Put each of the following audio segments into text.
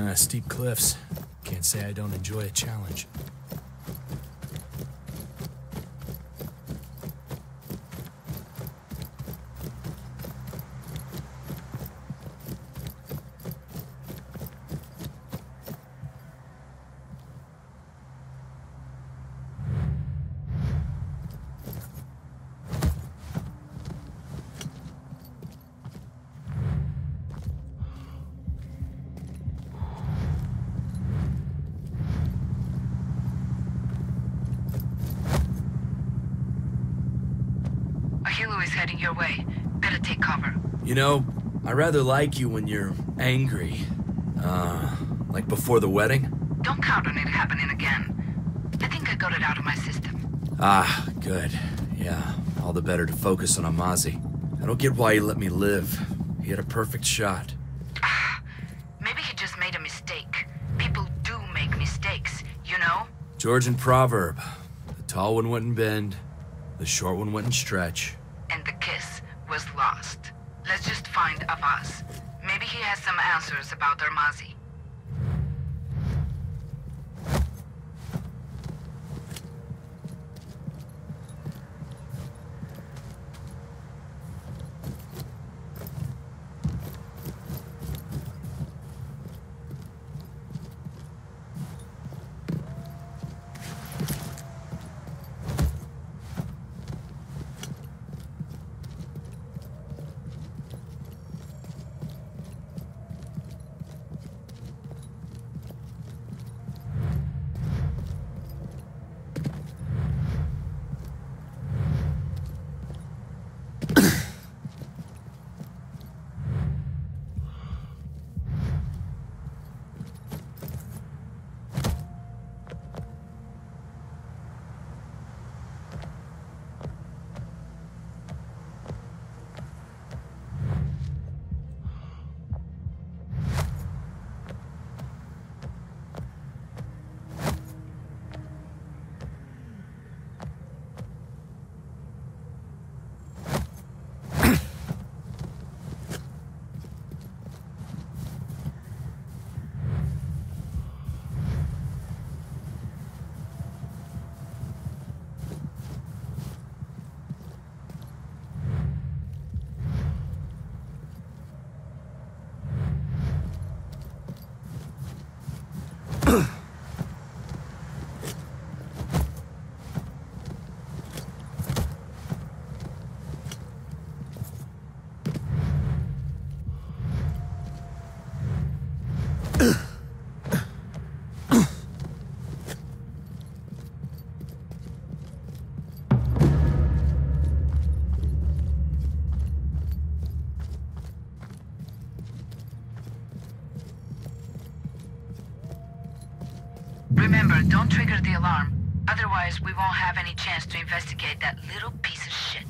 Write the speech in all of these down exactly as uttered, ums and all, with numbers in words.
Uh, steep cliffs. Can't say I don't enjoy a challenge. Heading your way. Better take cover. You know, I rather like you when you're angry. Uh, like before the wedding? Don't count on it happening again. I think I got it out of my system. Ah, good. Yeah, all the better to focus on Amazi. I don't get why he let me live. He had a perfect shot. Maybe he just made a mistake. People do make mistakes, you know? Georgian proverb. The tall one wouldn't bend, the short one wouldn't stretch. And the kiss was lost. Let's just find Avaz. Maybe he has some answers about Amazi. Remember, don't trigger the alarm. Otherwise, we won't have any chance to investigate that little piece of shit.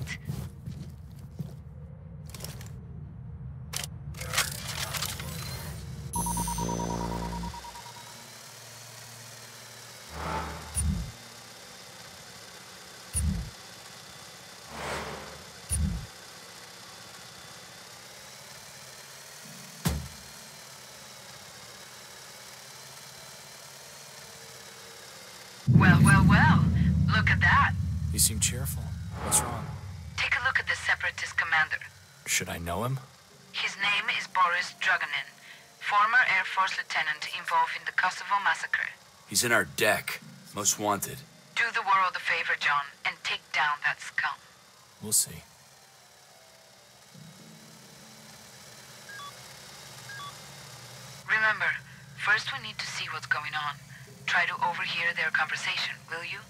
Well, well, well. Look at that. You seem cheerful. What's wrong? Take a look at the Separatist commander. Should I know him? His name is Boris Druganin, former Air Force lieutenant involved in the Kosovo massacre. He's in our deck. Most wanted. Do the world a favor, John, and take down that scum. We'll see. Remember, first we need to see what's going on. Try to overhear their conversation, will you?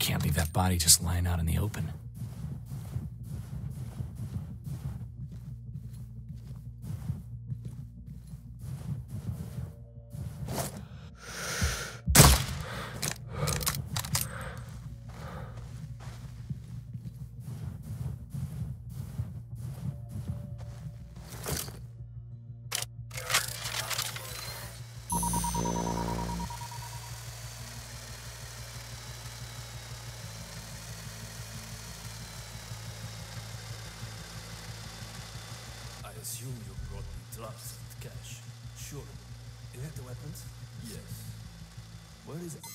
Can't leave that body just lying out in the open. I assume you brought the drugs with cash. Sure. You have the weapons? Yes. Where is it?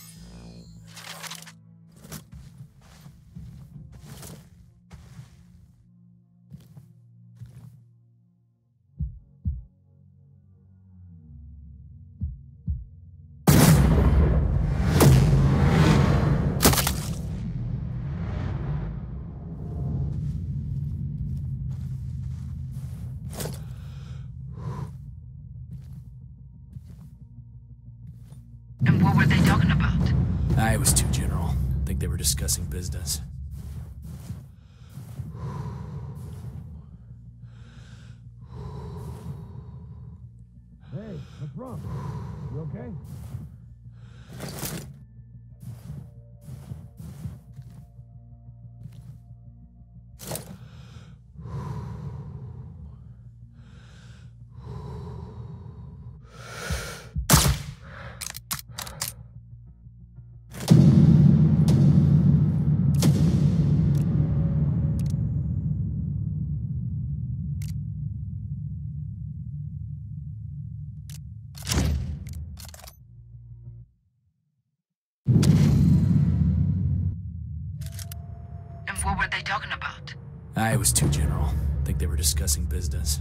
And what were they talking about? I was too general. I think they were discussing business. Hey, what's wrong? You okay? And what were they talking about? I was too general. I think they were discussing business.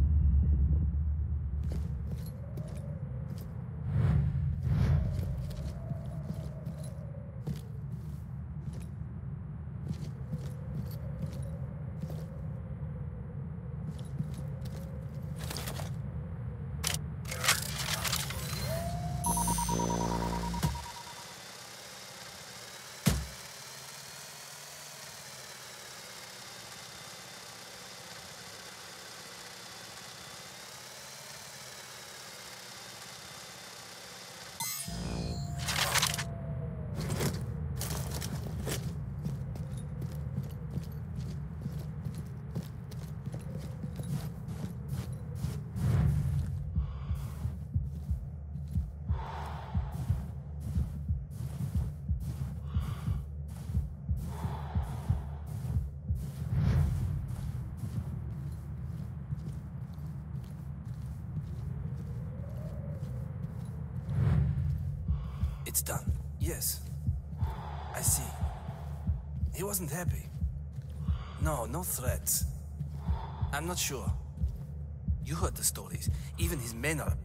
It's done. Yes. I see. He wasn't happy. No, no threats. I'm not sure. You heard the stories. Even his men are...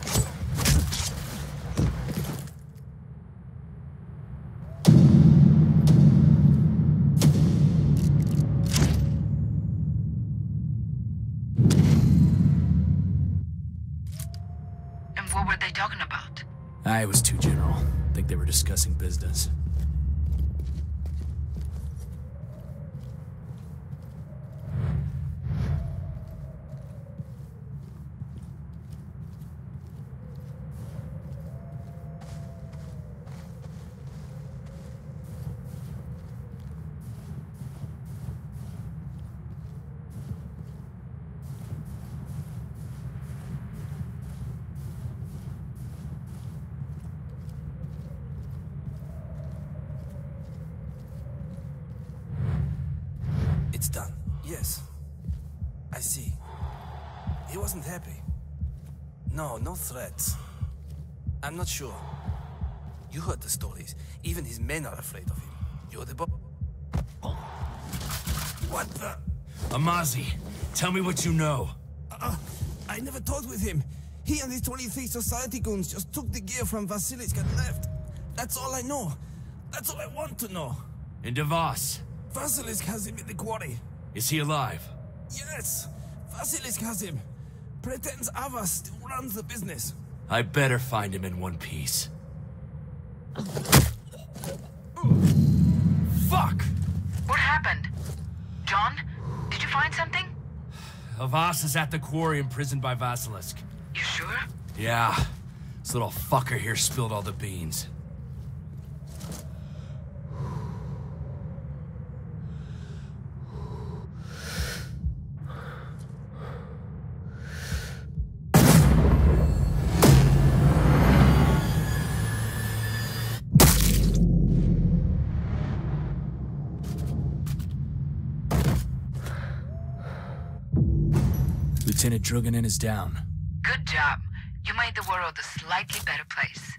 And what were they talking about? I was too general. I think they were discussing business. It's done. Yes. I see. He wasn't happy. No, no threats. I'm not sure. You heard the stories. Even his men are afraid of him. You're the bo- oh. What the? Amazi, tell me what you know. Uh, I never talked with him. He and his twenty-three Society goons just took the gear from Vasilisk and left. That's all I know. That's all I want to know. And Devos? Vasilisk has him in the quarry. Is he alive? Yes. Vasilisk has him. Pretends Avas still runs the business. I better find him in one piece. Fuck! What happened? John, did you find something? Havas is at the quarry imprisoned by Vasilisk. You sure? Yeah. This little fucker here spilled all the beans. Lieutenant Druganen is down. Good job. You made the world a slightly better place.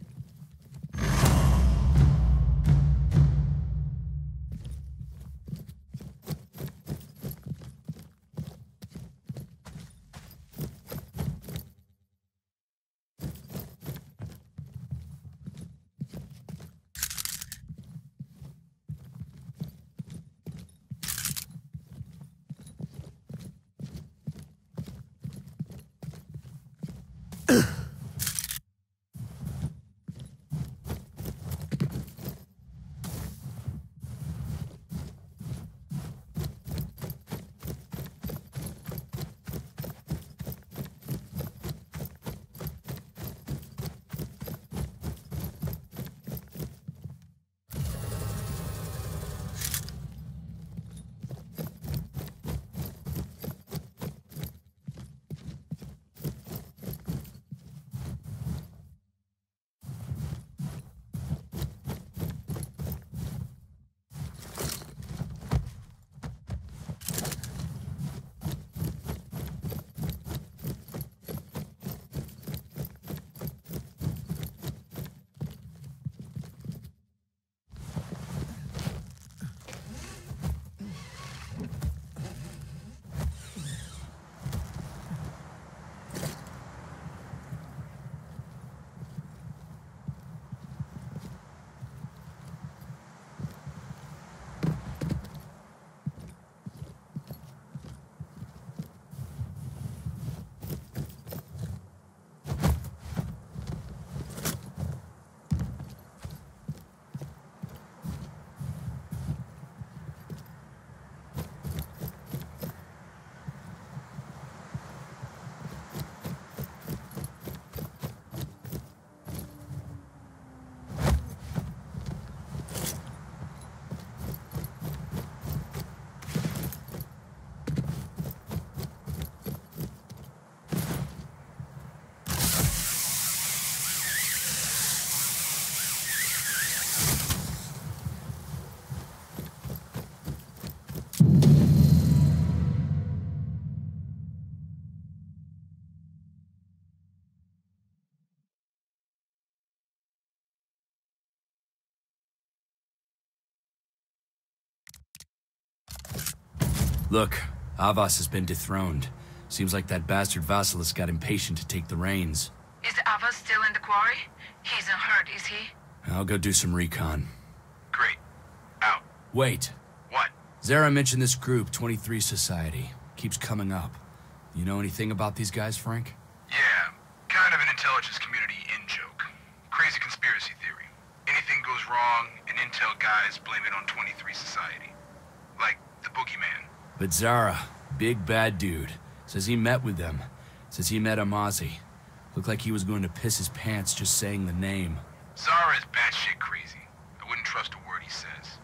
Look, Havas has been dethroned. Seems like that bastard Vasilisk got impatient to take the reins. Is Havas still in the quarry? He isn't hurt, is he? I'll go do some recon. Great. Out. Wait. What? Zara mentioned this group, twenty-three Society. Keeps coming up. You know anything about these guys, Frank? Yeah, kind of an intelligence community in-joke. Crazy conspiracy theory. Anything goes wrong, and intel guys blame it on twenty-three Society. Like the boogeyman. But Zara, big bad dude, says he met with them. Says he met Amazi. Looked like he was going to piss his pants just saying the name. Zara is batshit crazy. I wouldn't trust a word he says.